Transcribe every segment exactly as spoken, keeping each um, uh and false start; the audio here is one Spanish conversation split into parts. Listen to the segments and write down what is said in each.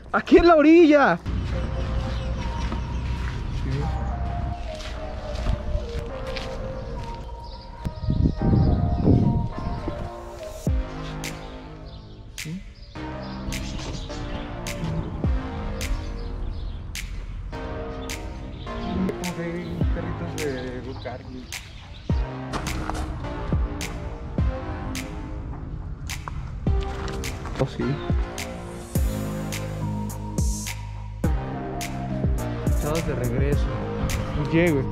Aquí en la orilla. ¿Sí? Como que hay perritos de buscar. Oh, sí. Echados de regreso. Oye, güey.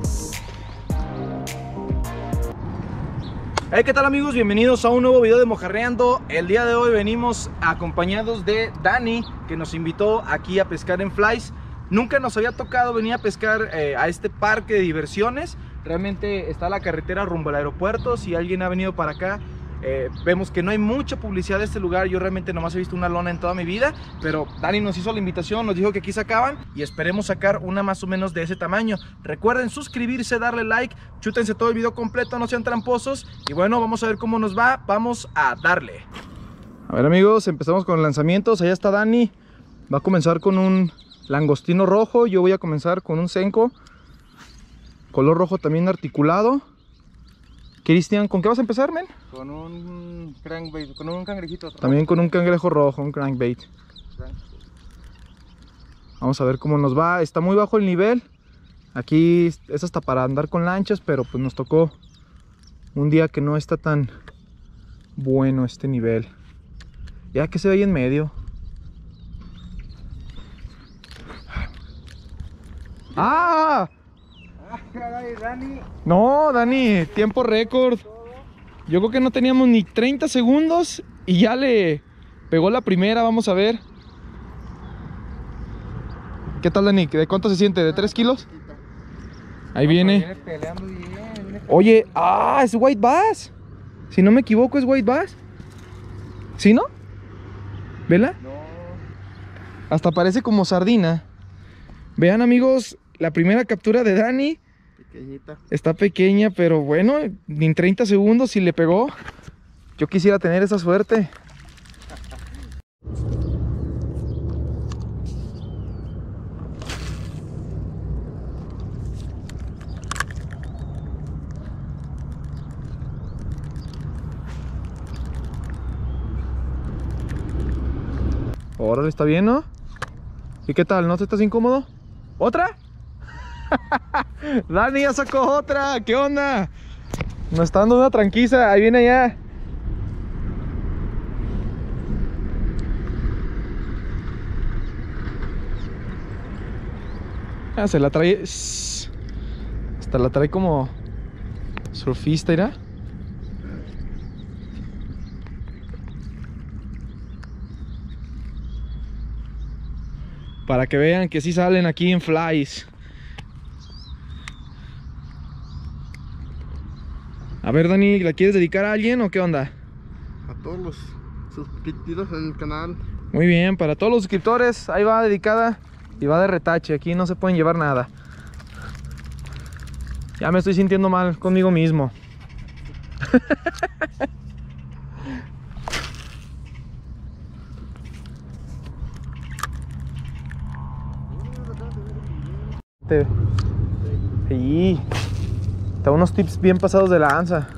Hey, ¿qué tal, amigos? Bienvenidos a un nuevo video de Mojarreando. El día de hoy venimos acompañados de Dani, que nos invitó aquí a pescar en Flies. Nunca nos había tocado venir a pescar eh, a este parque de diversiones. Realmente está la carretera rumbo al aeropuerto. Si alguien ha venido para acá, eh, vemos que no hay mucha publicidad de este lugar. Yo realmente nomás he visto una lona en toda mi vida, pero Dani nos hizo la invitación, nos dijo que aquí sacaban y esperemos sacar una más o menos de ese tamaño. Recuerden suscribirse, darle like, chútense todo el video completo, no sean tramposos. Y bueno, vamos a ver cómo nos va. Vamos a darle. A ver, amigos, empezamos con lanzamientos. Allá está Dani. Va a comenzar con un langostino rojo. Yo voy a comenzar con un senko color rojo también articulado. Cristian, ¿con qué vas a empezar, men? Con un crankbait, con un cangrejito rojo. También con un cangrejo rojo, un crankbait. Vamos a ver cómo nos va. Está muy bajo el nivel. Aquí es hasta para andar con lanchas, pero pues nos tocó un día que no está tan bueno este nivel. Ya que se ve ahí en medio. ¡Ah! Ah, caray, Dani. No, Dani, tiempo récord. Yo creo que no teníamos ni treinta segundos y ya le pegó la primera. Vamos a ver. ¿Qué tal, Dani? ¿De cuánto se siente? ¿De tres kilos? Ahí viene. Viene peleando bien, viene Oye, ah, es white bass. Si no me equivoco, es white bass. ¿Sí, no? ¿Vela? No. Hasta parece como sardina. Vean, amigos, la primera captura de Dani. Pequeñita. Está pequeña, pero bueno, en treinta segundos si le pegó. Yo quisiera tener esa suerte. Órale, está bien, ¿no? ¿Y qué tal? ¿No te estás incómodo? ¿Otra? Dani ya sacó otra. ¿Qué onda? Nos está dando una tranquiza. Ahí viene ya. Ah, se la trae. Hasta la trae como surfista, ¿irá? Para que vean que sí salen aquí en Flies. A ver, Dani, ¿la quieres dedicar a alguien o qué onda? A todos los suscriptores en el canal. Muy bien, para todos los suscriptores, ahí va dedicada y va de retache. Aquí no se pueden llevar nada. Ya me estoy sintiendo mal conmigo mismo. Sí, está unos tips bien pasados de lanza.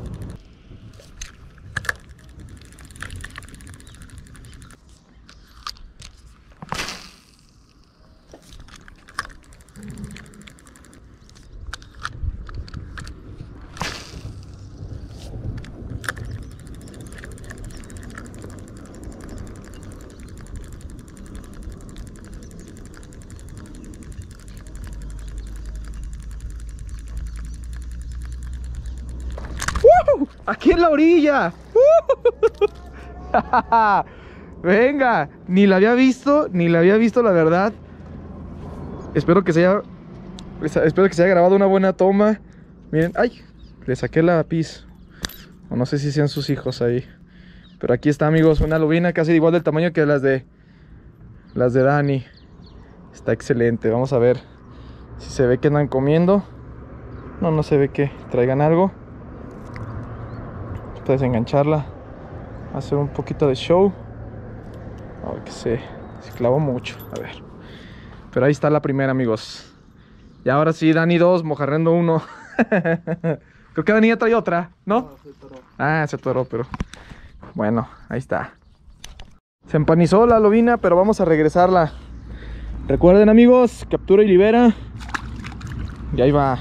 Aquí en la orilla. Venga, ni la había visto, ni la había visto, la verdad. Espero que se haya Espero que se haya grabado una buena toma. Miren, ay, le saqué la pis. O no sé si sean sus hijos ahí. Pero aquí está, amigos, una lubina casi igual del tamaño que las de Las de Dani. Está excelente, vamos a ver si se ve que andan comiendo. No, no se ve que traigan algo. Desengancharla, hacer un poquito de show, a ver que se Se clavó mucho, a ver. Pero ahí está la primera, amigos. Y ahora sí, Dani dos, mojarrendo uno. Creo que Dani ya trae otra, ¿no? No, se atoró. Ah, se atoró, pero... Bueno, ahí está. Se empanizó la lobina, pero vamos a regresarla. Recuerden, amigos, captura y libera. Y ahí va.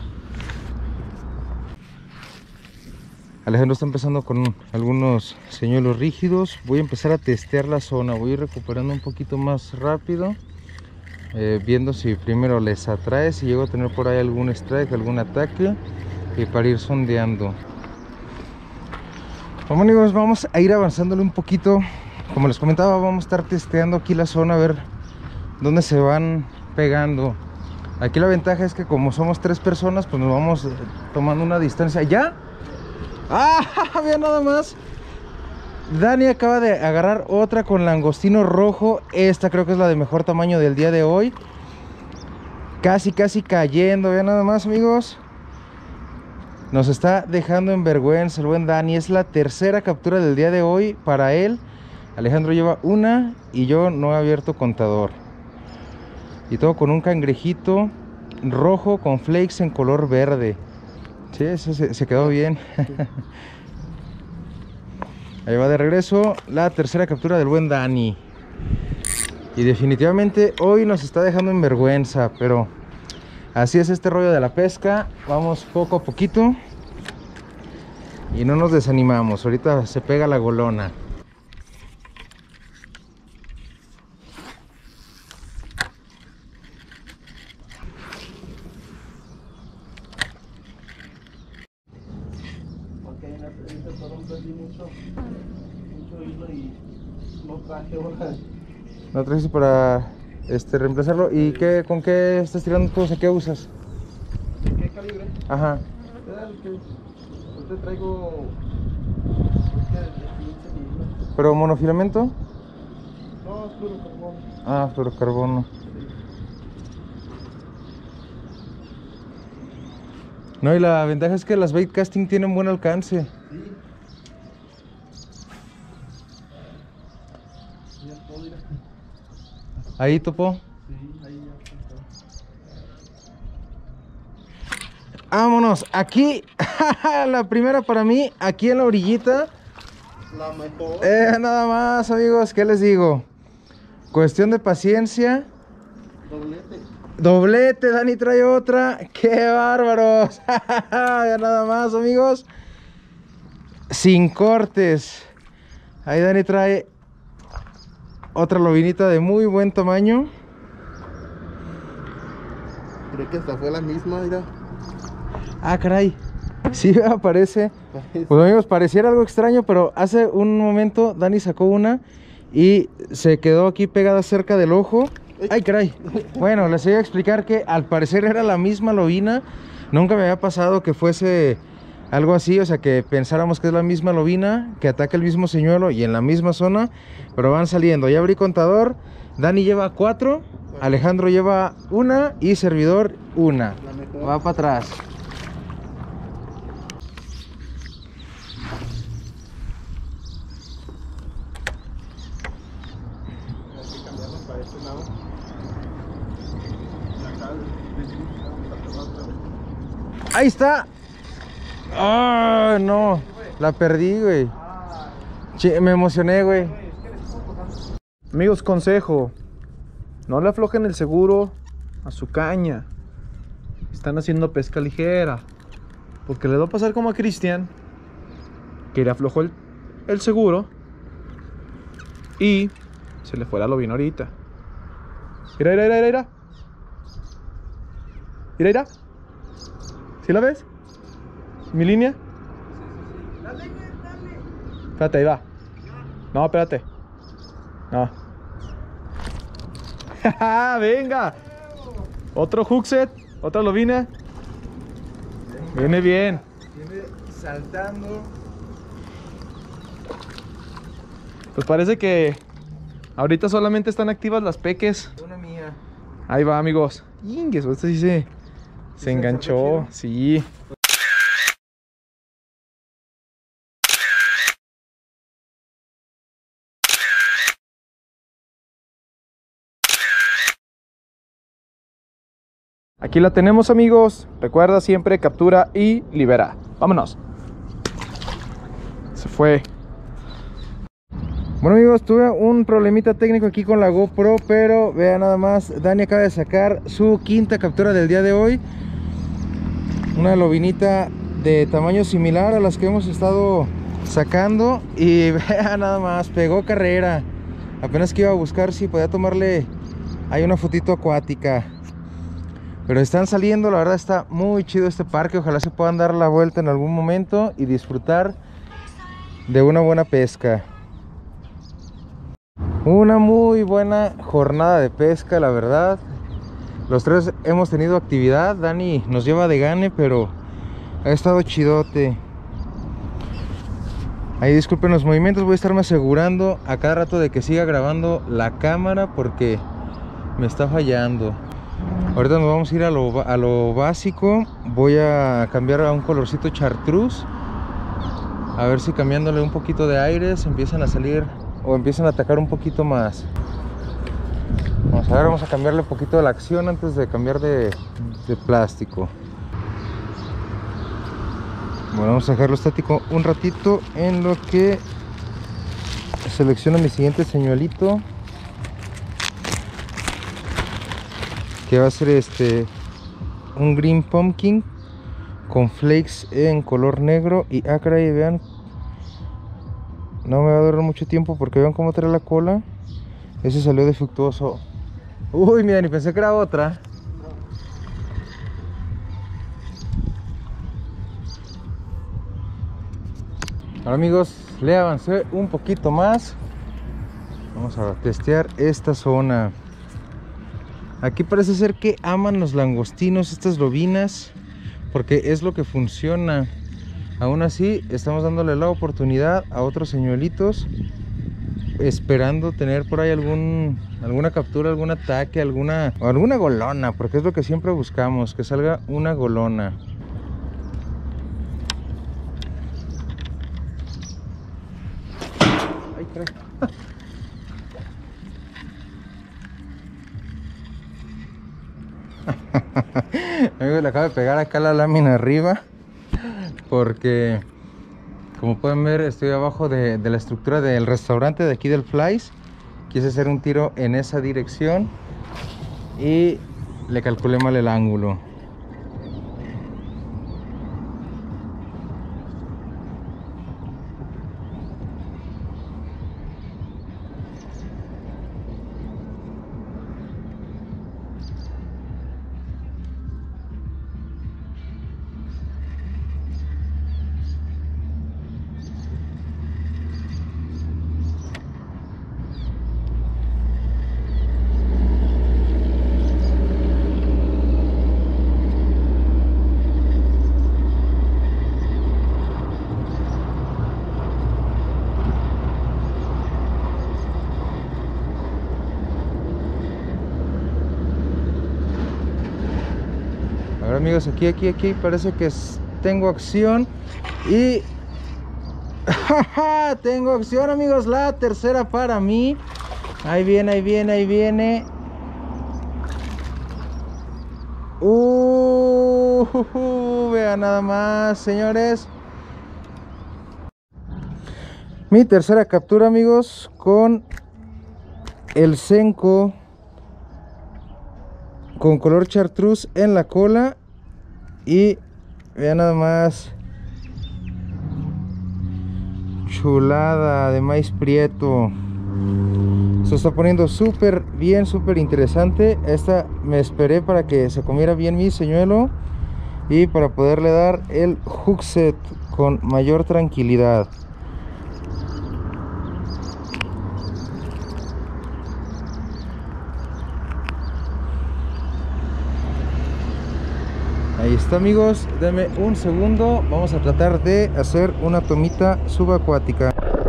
Alejandro está empezando con algunos señuelos rígidos. Voy a empezar a testear la zona. Voy a ir recuperando un poquito más rápido. Eh, viendo si primero les atrae, si llego a tener por ahí algún strike, algún ataque. Y para ir sondeando. Bueno, amigos, vamos a ir avanzándole un poquito. Como les comentaba, vamos a estar testeando aquí la zona, a ver dónde se van pegando. Aquí la ventaja es que como somos tres personas, pues nos vamos tomando una distancia. ¿Ya? ¡Ah! Vean nada más. Dani acaba de agarrar otra con langostino rojo. Esta creo que es la de mejor tamaño del día de hoy. Casi, casi cayendo. Vean nada más, amigos. Nos está dejando en vergüenza el buen Dani. Es la tercera captura del día de hoy para él. Alejandro lleva una y yo no he abierto contador. Y todo con un cangrejito rojo con flakes en color verde. Sí, eso se, se quedó bien. Ahí va de regreso la tercera captura del buen Dani. Y definitivamente hoy nos está dejando en vergüenza, pero así es este rollo de la pesca. Vamos poco a poquito y no nos desanimamos. Ahorita se pega la golona. No trajiste para este, reemplazarlo. ¿Y qué, con qué estás tirando tú? O sea, ¿qué usas? ¿Qué calibre? Ajá. El que ahorita traigo quince milímetros. ¿Pero monofilamento? No, es puro carbón. Ah, fluorocarbono. No, y la ventaja es que las bait casting tienen buen alcance. Sí. Ya todo, mira. Ahí topo. Sí, ahí ya está. Vámonos, aquí, la primera para mí, aquí en la orillita. La mejor. Eh, nada más, amigos, ¿qué les digo? Cuestión de paciencia. Doblete. Doblete, Dani trae otra. ¡Qué bárbaros! Ya nada más, amigos. Sin cortes. Ahí Dani trae otra lobinita de muy buen tamaño. Creo que esta fue la misma, mira. Ah, caray. Sí, aparece. Pues amigos, pareciera algo extraño, pero hace un momento Dani sacó una y se quedó aquí pegada cerca del ojo. Ay, caray. Bueno, les voy a explicar que al parecer era la misma lobina. Nunca me había pasado que fuese algo así, o sea, que pensáramos que es la misma lobina, que ataca el mismo señuelo y en la misma zona, pero van saliendo. Ya abrí contador. Dani lleva cuatro, Alejandro lleva una y servidor una. La mejor. Va para atrás. Hay que cambiarnos para este lado. Y acá vamos a tomar otra vez. Ahí está. ¡Ah, no! La perdí, güey. Che, me emocioné, güey. Amigos, consejo. No le aflojen el seguro a su caña. Están haciendo pesca ligera. Porque le va a pasar como a Cristian, que le aflojó el, el seguro y se le fue la lobina ahorita. Mira, mira, mira, mira. Mira, mira. ¿Sí la ves? ¿Mi línea? Dale, dale. Espérate, ahí va. No, espérate. No. Venga. Otro hookset. Otra lobina. Viene bien. Viene saltando. Pues parece que ahorita solamente están activas las peques. Una mía. Ahí va, amigos. Ingues, este sí se, se enganchó. Sí. Aquí la tenemos, amigos. Recuerda siempre captura y libera. Vámonos. Se fue. Bueno, amigos, tuve un problemita técnico aquí con la GoPro, pero vean nada más, Dani acaba de sacar su quinta captura del día de hoy. Una lobinita de tamaño similar a las que hemos estado sacando. Y vean nada más, pegó carrera. Apenas que iba a buscar si podía tomarle ahí una fotito acuática. Pero están saliendo, la verdad está muy chido este parque. Ojalá se puedan dar la vuelta en algún momento y disfrutar de una buena pesca. Una muy buena jornada de pesca, la verdad. Los tres hemos tenido actividad. Dani nos lleva de gane, pero ha estado chidote. Ahí disculpen los movimientos, voy a estarme asegurando a cada rato de que siga grabando la cámara porque me está fallando. Ahorita nos vamos a ir a lo, a lo básico. Voy a cambiar a un colorcito chartreuse. A ver si cambiándole un poquito de aire se empiezan a salir o empiezan a atacar un poquito más. Vamos a ver, vamos a cambiarle un poquito de la acción antes de cambiar de, de plástico. Bueno, vamos a dejarlo estático un ratito en lo que selecciono mi siguiente señuelito, que va a ser este un green pumpkin con flakes en color negro. Y ah, caray, vean, no me va a durar mucho tiempo porque vean cómo trae la cola. Ese salió defectuoso. Uy, mira, ni pensé que era otra. Ahora, amigos, le avancé un poquito más. Vamos a testear esta zona. Aquí parece ser que aman los langostinos estas lobinas, porque es lo que funciona. Aún así estamos dándole la oportunidad a otros señuelitos, esperando tener por ahí algún alguna captura, algún ataque, alguna o alguna golona, porque es lo que siempre buscamos, que salga una golona. Ay, caray. Amigos, le acabo de pegar acá la lámina arriba porque, como pueden ver, estoy abajo de, de la estructura del restaurante de aquí del Flies. Quise hacer un tiro en esa dirección y le calculé mal el ángulo. Ahora, amigos, aquí, aquí, aquí parece que es, tengo acción y ¡ja! Tengo acción, amigos, la tercera para mí. Ahí viene, ahí viene, ahí viene. Uh, uh, uh, vean nada más, señores. Mi tercera captura, amigos, con el Senko con color chartreuse en la cola. Y vean nada más, chulada de maíz prieto. Se está poniendo súper bien, súper interesante. Esta me esperé para que se comiera bien mi señuelo y para poderle dar el hook set con mayor tranquilidad. Ahí está, amigos, denme un segundo. Vamos a tratar de hacer una tomita subacuática.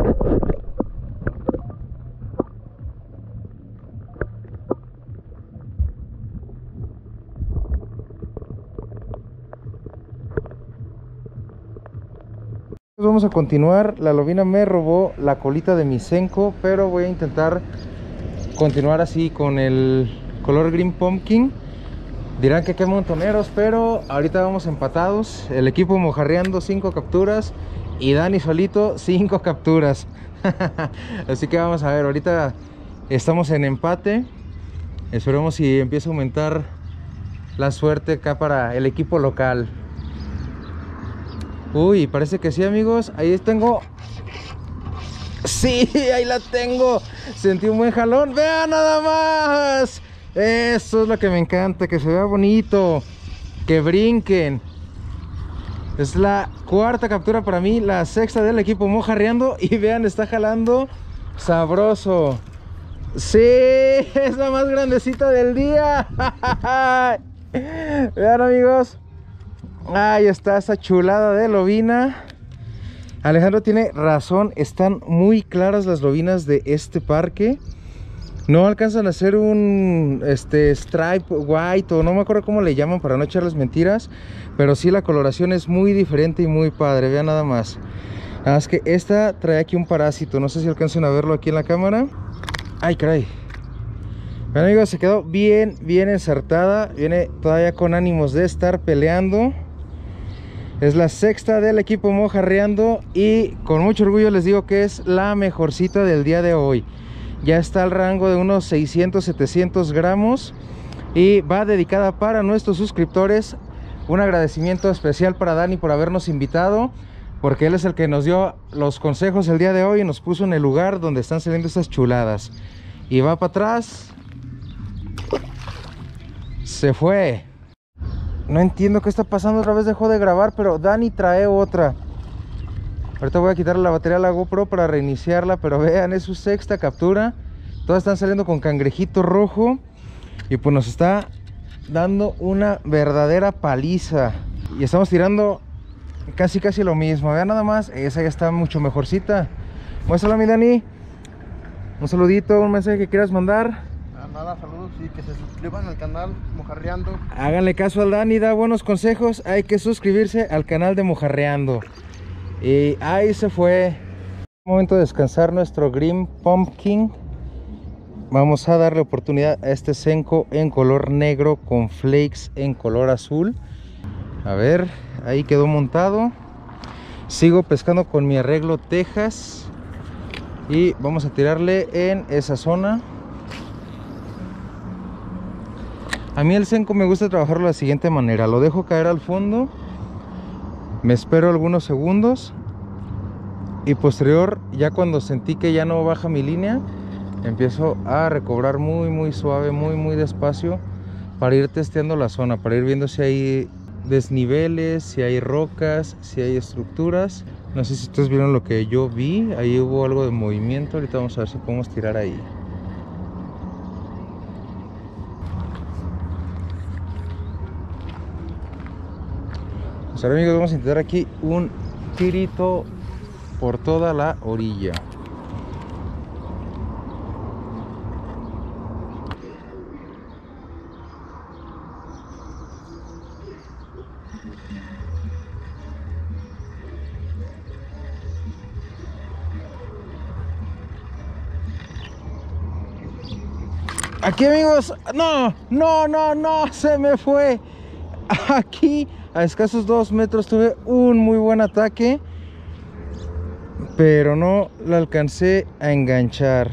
Vamos a continuar. La lobina me robó la colita de mi Senko, pero voy a intentar continuar así con el color green pumpkin. Dirán que qué montoneros, pero ahorita vamos empatados. El equipo mojarreando cinco capturas y Dani solito cinco capturas. Así que vamos a ver, ahorita estamos en empate. Esperemos si empieza a aumentar la suerte acá para el equipo local. Uy, parece que sí, amigos. Ahí tengo. Sí, ahí la tengo. Sentí un buen jalón. Vean nada más. Eso es lo que me encanta, que se vea bonito, que brinquen. Es la cuarta captura para mí, la sexta del equipo mojarreando. Y vean, está jalando sabroso. Sí, es la más grandecita del día. Vean, amigos. Ahí está esa chulada de lobina. Alejandro tiene razón, están muy claras las lobinas de este parque. No alcanzan a hacer un este stripe white o no me acuerdo cómo le llaman para no echarles mentiras, pero sí la coloración es muy diferente y muy padre. Vean nada más. Nada más que esta trae aquí un parásito, no sé si alcanzan a verlo aquí en la cámara. Ay, caray. Vean, amigos, se quedó bien, bien ensartada. Viene todavía con ánimos de estar peleando. Es la sexta del equipo mojarreando y con mucho orgullo les digo que es la mejorcita del día de hoy. Ya está al rango de unos seiscientos, setecientos gramos y va dedicada para nuestros suscriptores. Un agradecimiento especial para Dani por habernos invitado, porque él es el que nos dio los consejos el día de hoy y nos puso en el lugar donde están saliendo estas chuladas. Y va para atrás. Se fue. No entiendo qué está pasando, otra vez dejó de grabar, pero Dani trae otra. Ahorita voy a quitarle la batería a la GoPro para reiniciarla, pero vean, es su sexta captura. Todas están saliendo con cangrejito rojo y pues nos está dando una verdadera paliza. Y estamos tirando casi casi lo mismo. Vean nada más, esa ya está mucho mejorcita. Muéstrala, mi Dani. Un saludito, un mensaje que quieras mandar. Nada, saludos y que se suscriban al canal Mojarreando. Háganle caso al Dani, da buenos consejos. Hay que suscribirse al canal de Mojarreando. Y ahí se fue. Momento de descansar nuestro Green Pumpkin. Vamos a darle oportunidad a este Senko en color negro con flakes en color azul. A ver, ahí quedó montado. Sigo pescando con mi arreglo Texas y vamos a tirarle en esa zona. A mí el Senko me gusta trabajarlo de la siguiente manera. Lo dejo caer al fondo, me espero algunos segundos y posterior, ya cuando sentí que ya no baja mi línea, empiezo a recobrar muy muy suave, muy muy despacio, para ir testeando la zona, para ir viendo si hay desniveles, si hay rocas, si hay estructuras. No sé si ustedes vieron lo que yo vi, ahí hubo algo de movimiento. Ahorita vamos a ver si podemos tirar ahí. Pues ahora, amigos, vamos a intentar aquí un tirito por toda la orilla. Aquí, amigos, no, no, no, no, se me fue. Aquí a escasos dos metros tuve un muy buen ataque, pero no lo alcancé a enganchar.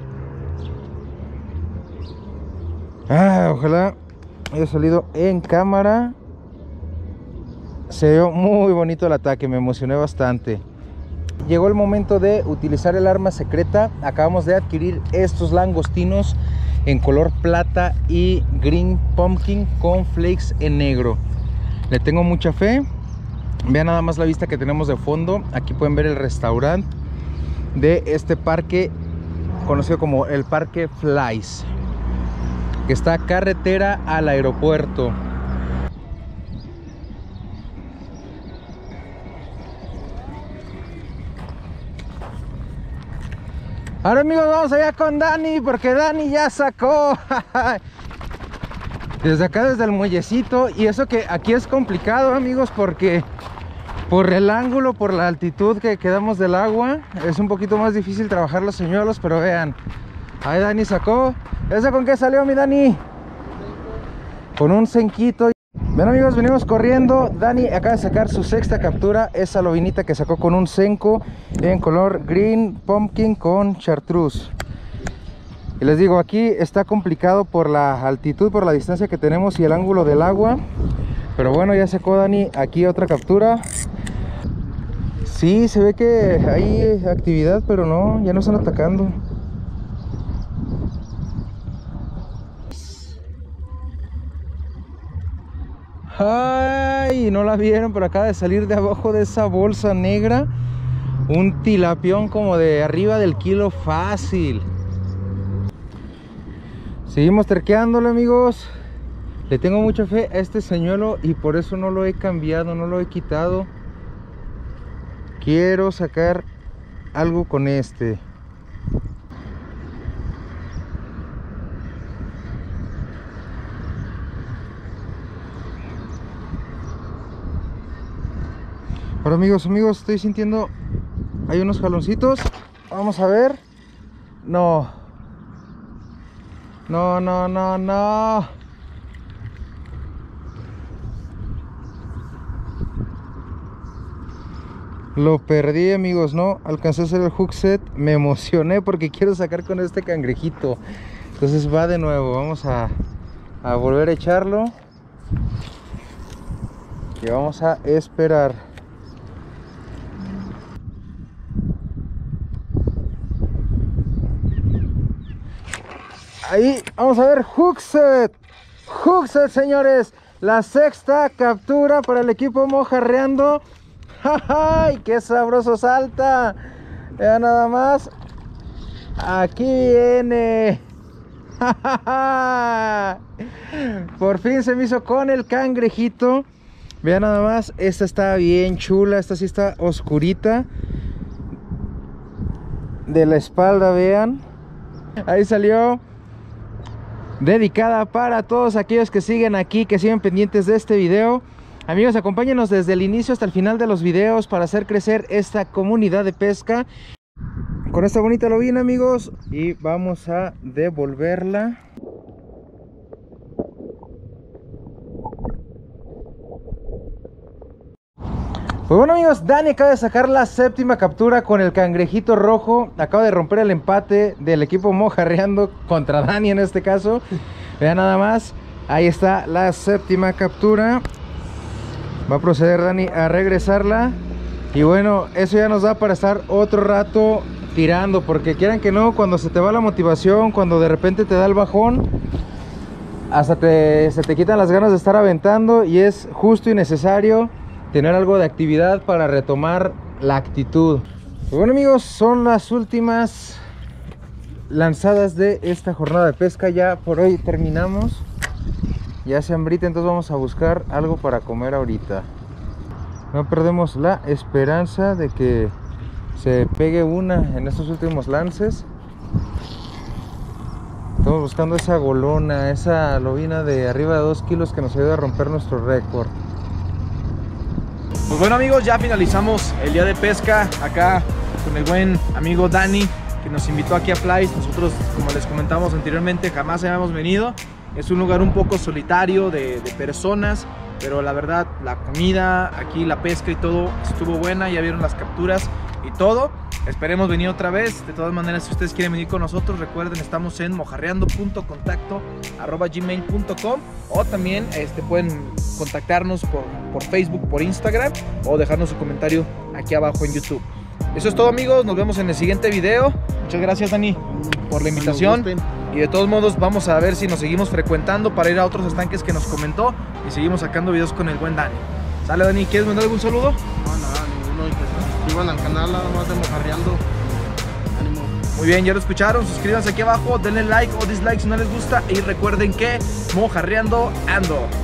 Ah, ojalá haya salido en cámara. Se vio muy bonito el ataque, me emocioné bastante. Llegó el momento de utilizar el arma secreta. Acabamos de adquirir estos langostinos en color plata y Green Pumpkin con flakes en negro. Le tengo mucha fe. Vean nada más la vista que tenemos de fondo. Aquí pueden ver el restaurante de este parque conocido como el Parque Flies, que está carretera al aeropuerto. Ahora, amigos, vamos allá con Dani, porque Dani ya sacó desde acá, desde el muellecito. Y eso que aquí es complicado, amigos, porque por el ángulo, por la altitud que quedamos del agua, es un poquito más difícil trabajar los señuelos. Pero vean, ahí Dani sacó. ¿Esa con qué salió, mi Dani? con un cenquito. Bien amigos, venimos corriendo. Dani acaba de sacar su sexta captura, esa lobinita que sacó con un cenco en color green pumpkin con chartreuse. Y les digo, aquí está complicado por la altitud, por la distancia que tenemos y el ángulo del agua. Pero bueno, ya sacó Dani aquí otra captura. Sí, se ve que hay actividad, pero no, ya no están atacando. Ay, no la vieron, pero acaba de salir de abajo de esa bolsa negra un tilapión como de arriba del kilo fácil. Seguimos terqueándole amigos. Le tengo mucha fe a este señuelo y por eso no lo he cambiado, no lo he quitado. Quiero sacar algo con este. Ahora amigos, amigos, estoy sintiendo, hay unos jaloncitos. Vamos a ver. No. No, no, no, no. Lo perdí amigos, no alcancé a hacer el hook set. Me emocioné porque quiero sacar con este cangrejito. Entonces va de nuevo, vamos a, a volver a echarlo. Y vamos a esperar. Ahí, vamos a ver, hook set. Hook set, señores. La sexta captura para el equipo Mojarreando. ¡Ay, qué sabroso salta! Vean nada más. Aquí viene. Por fin se me hizo con el cangrejito. Vean nada más, esta está bien chula. Esta sí está oscurita. De la espalda, vean. Ahí salió. Dedicada para todos aquellos que siguen aquí, que siguen pendientes de este video. Amigos, acompáñenos desde el inicio hasta el final de los videos para hacer crecer esta comunidad de pesca. Con esta bonita lobina, amigos, y vamos a devolverla. Pues bueno amigos, Dani acaba de sacar la séptima captura con el cangrejito rojo. Acaba de romper el empate del equipo Mojarreando contra Dani en este caso. Vean nada más, ahí está la séptima captura. Va a proceder Dani a regresarla. Y bueno, eso ya nos da para estar otro rato tirando, porque quieran que no, cuando se te va la motivación, cuando de repente te da el bajón, hasta te, se te quitan las ganas de estar aventando. Y es justo y necesario tener algo de actividad para retomar la actitud. Pues bueno amigos, son las últimas lanzadas de esta jornada de pesca. Ya por hoy terminamos. Ya se hambrita, entonces vamos a buscar algo para comer ahorita. No perdemos la esperanza de que se pegue una en estos últimos lances. Estamos buscando esa golona, esa lobina de arriba de dos kilos que nos ayuda a romper nuestro récord. Pues bueno amigos, ya finalizamos el día de pesca acá con el buen amigo Dani, que nos invitó aquí a Flies. Nosotros, como les comentamos anteriormente, jamás habíamos venido. Es un lugar un poco solitario de, de personas, pero la verdad la comida, aquí la pesca y todo estuvo buena. Ya vieron las capturas y todo. Esperemos venir otra vez. De todas maneras, si ustedes quieren venir con nosotros, recuerden, estamos en mojarreando punto contacto arroba gmail punto com, o también este, pueden contactarnos por, por Facebook, por Instagram, o dejarnos su comentario aquí abajo en YouTube. Eso es todo amigos, nos vemos en el siguiente video. Muchas gracias Dani por la invitación. Y de todos modos vamos a ver si nos seguimos frecuentando para ir a otros estanques que nos comentó y seguimos sacando videos con el buen Dani. Sale Dani, ¿quieres mandar algún saludo? No, nada, ninguno. Y que se suscriban al canal, nada más de Mojarreando. Ánimo. Muy bien, ya lo escucharon. Suscríbanse aquí abajo, denle like o dislike si no les gusta. Y recuerden que Mojarreando ando.